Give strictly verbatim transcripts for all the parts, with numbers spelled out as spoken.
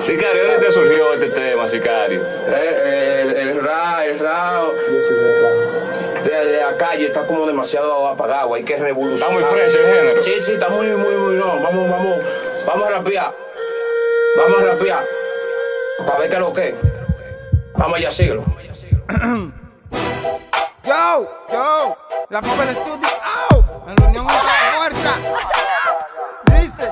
Sicario, ¿dónde te surgió este tema, Sicario? Eh, el, el ra, el ra de, de la calle está como demasiado apagado, hay que revolucionar. Está muy fresh el género. Sí, sí, está muy, muy, muy, no, vamos, vamos, vamos a rapear. Vamos a rapear. Para ver qué es lo que es. Vamos allá, síguelo. Yo, yo, la Fama del estudio, oh, en la unión entre la fuerza. Dice,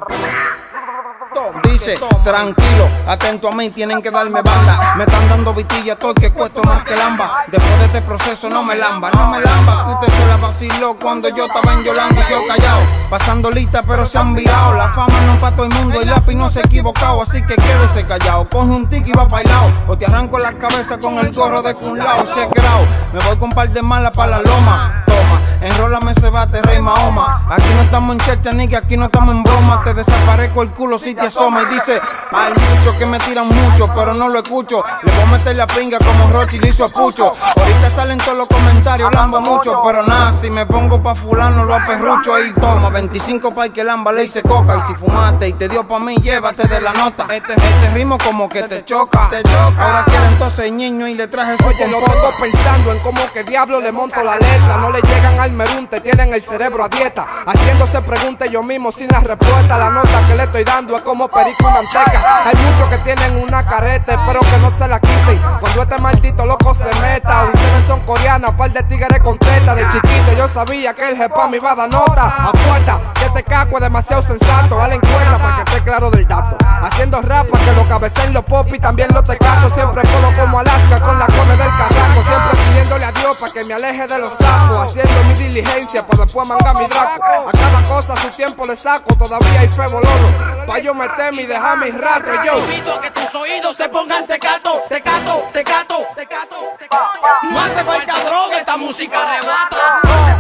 dice, tranquilo, atento a mí, tienen que darme banda. Me están dando vitilla, estoy que cuesto más que lamba. Después de este proceso no me lamba, no me lamba. Que usted se la vaciló cuando yo estaba en Yolanda y yo callado. Pasando lista pero se han virado. La fama no es para todo el mundo, el lápiz no se ha equivocado. Así que quédese callado, coge un tic y va bailado. O te arranco la cabeza con el gorro de un lado. Check it out, me voy con un par de malas para la loma. Toma, enrólame ese bate, rey Mahoma. Aquí no estamos en checha ni que aquí no estamos en broma. Te desaparezco el culo si te asoma. Y dice, hay muchos que me tiran mucho, pero no lo escucho. Le voy a meter la pinga como Rochi le hizo a Pucho. Ahorita salen todos los comentarios, lamba mucho, pero nada, si me pongo pa' fulano lo aperrucho. Ahí toma, veinticinco pa' que lamba le hice coca. Y si fumaste y te dio pa' mí, llévate de la nota. Este, este ritmo como que te choca, te choca. Ahora quiere entonces niño y le traje su Oye, lo tengo pensando en cómo que diablo le monto la letra. No le llegan al merunte, tienen el cerebro a dieta. Haciéndose preguntas yo mismo sin la respuesta. La nota que le estoy dando es como perico y manteca. Hay muchos que tienen una careta, espero que no se la quiten cuando este maldito loco se meta. Ustedes son coreanas, par de tigres con teta. De chiquito yo sabía que el jepa me iba a dar nota. Apuesta que este caco es demasiado sensato. Dale en cuenta para que esté claro del dato. Haciendo rap para que lo cabecen los pop y también los tecatos. Siempre polo como Alaska con la come del carraco. Siempre pidiéndole a Dios para que me aleje de los sapos. Haciendo mi diligencia para después mangar mi draco. A cada cosa a su tiempo le saco. Todavía hay fe bololo pa' yo meterme y dejar mis rastros. Yo invito a que tus oídos se pongan tecato, tecato, tecato, tecato, tecato. No hace falta droga, esta música arrebata.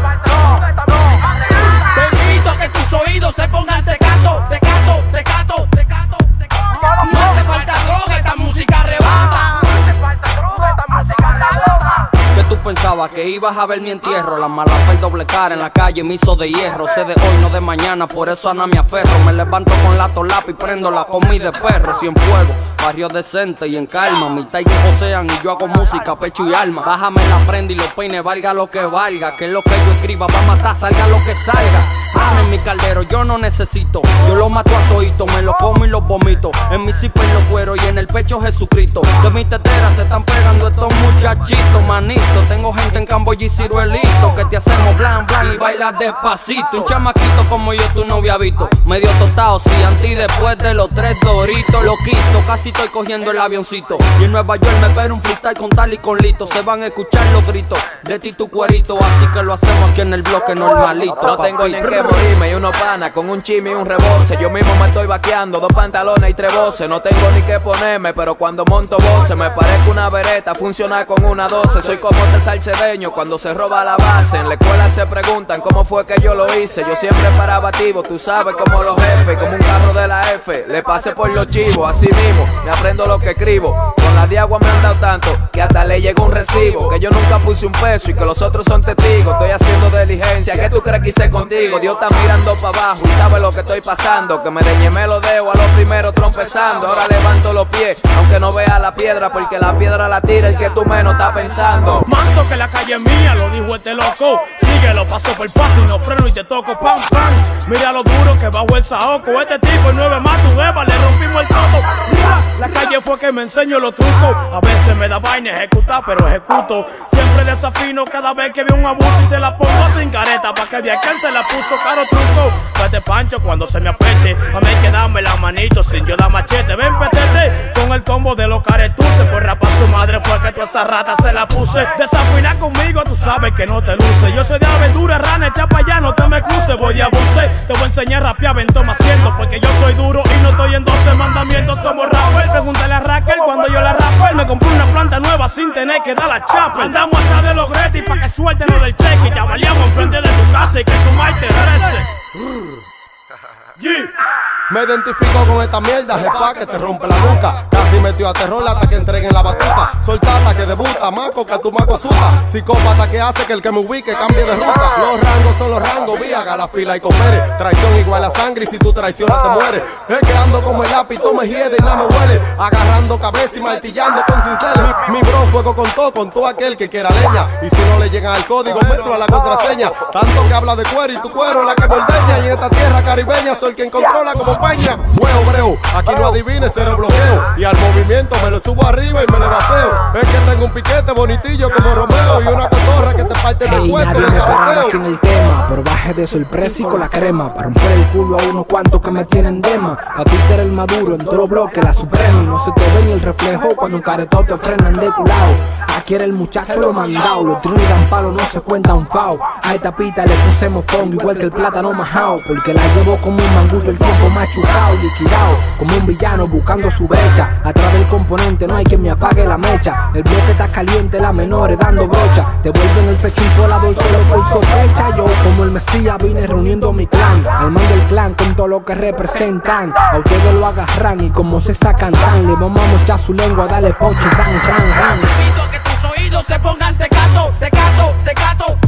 Te invito a que tus oídos se pongan tecato, tecato, tecato, tecato, tecato. No hace falta droga, esta música arrebata. No hace falta droga, esta música arrebata. ¿Qué tú pensabas? Que ibas a ver mi entierro. La mala fe y doble cara en la calle me hizo de hierro. Sé de hoy, no de mañana, por eso a nada me aferro. Me levanto con la tolapa y prendo la comida de perro. Cien fuego, barrio decente y en calma. Mi tigres josean y yo hago música, pecho y alma. Bájame la prenda y los peines, valga lo que valga. Que lo que yo escriba va a matar, salga lo que salga. Dame en mi caldero, yo no necesito. Yo lo mato a todito, me lo como y lo vomito. En mi zipa y los cueros y en el pecho Jesucristo. De mi tetera se están pegando estos muchachitos, manito. Tengo gente en Camboya y ciruelito que te hacemos blan blan y bailas despacito. Un chamaquito como yo tú no había visto. Medio tostado, sí, anti después de los tres doritos. Loquito, casi estoy cogiendo el avioncito. Y en Nueva York me espero un freestyle con tal y con lito. Se van a escuchar los gritos de ti tu cuerito. Así que lo hacemos aquí en el bloque normalito. No tengo ni en qué morirme y uno pana con un chimi y un reboce. Yo mismo me estoy vaqueando, dos pantalones y tres voces. No tengo ni qué ponerme, pero cuando monto voces me parezco una vereta, funciona con una doce. Soy como César Cedeño cuando se roba la base. En la escuela se preguntan cómo fue que yo lo hice. Yo siempre paraba activo, tú sabes como los jefes. Como un carro de la F, le pasé por los chivos. Así mismo, me aprendo lo que escribo. Con la de agua me han dado tanto que hasta le llegó un recibo. Que yo nunca puse un peso y que los otros son testigos. Estoy haciendo diligencia, ¿qué tú crees que hice contigo? Dios está mirando para abajo y sabe lo que estoy pasando. Que me deñemé los dedos a los primeros trompezando. Ahora levanto los pies, aunque no vea la piedra, porque la piedra la tira el que tú menos estás pensando. Manso que la calle es mía, lo dijo este loco. Síguelo, paso por paso y no freno y te toco, pam, pam. Mira lo duro que bajo el saoco. Este tipo el nueve más tu Eva, le rompimos el todo. La calle fue que me enseñó los trucos. A veces me da vaina ejecutar, pero ejecuto. Siempre desafino cada vez que veo un abuso y se la pongo sin careta. Pa' que de aquel se la puso caro truco. Vete pancho cuando se me apeche. A mí hay que darme la manito sin yo da machete. Ven petete con el combo de los caretuces. Por rapa su madre fue que toda esa rata se la puse. Desafina conmigo, tú sabes que no te luce. Yo soy de aventura, rana, echa pa' allá, no te me cruces. Voy a abusar, te voy a enseñar a rapear, ven toma asiento. Porque yo soy duro y no estoy en doce mandamientos. Somos rapper, pregúntale a Raquel cuando yo la rapper. Me compré una planta nueva sin tener que dar la chapa. Andamos atrás de los gretis pa' que suelten lo del cheque. Y te avaliamos enfrente de tu casa y que tu madre te rece. Yeah. Me identifico con esta mierda, jefa, que te rompe la nuca. Casi metió a terror hasta que entreguen la batuta. Soltata que debuta, maco que a tu maco suta. Psicópata que hace que el que me ubique cambie de ruta. Los rangos son los rangos, viaga la fila y comer. Traición igual a sangre y si tú traicionas te mueres. Es que ando como el lápiz, tú me hiede y nada me huele. Agarrando cabeza y martillando con cincel. Mi, mi bro fuego con todo, con todo aquel que quiera leña. Y si no le llegan al código, mételo a la contraseña. Tanto que habla de cuero y tu cuero la que mordeña. Y en esta tierra caribeña soy quien controla como peña. Fue obreo, aquí no adivines, cero bloqueo. Y al movimiento me lo subo arriba y me le vaceo. Es que tengo un piquete bonitillo como Romeo. Y una cotorra que te parte hey, el hueso nadie de me paraba cabeceo. aquí en el tema, pero bajé de sorpresa y con la crema. Para romper el culo a unos cuantos que me tienen dema. A ti que eres el maduro, en todo bloque la suprema. Y no se te ve ni el reflejo cuando un caretón te frenan de culao. Aquí era el muchacho lo mandado. Los trinos dan palo, no se cuenta un fao. A esta pita le pusemos fondo igual que el plátano majao. Porque la llevo como un mangullo el tiempo machucado, liquidado. Como un villano buscando su brecha. Atrás del componente no hay quien me apague la mecha. El bloque está caliente, las menores dando brocha. Te vuelven el pecho un colador solo por sospecha. Yo como el mesías vine reuniendo mi clan. Armando el clan con todo lo que representan. A ustedes lo agarran y como se sacan tan. Le vamos a mochar su lengua, dale poche, ran, ran, ran. Invito a que tus oídos se pongan tecato, tecato, tecato.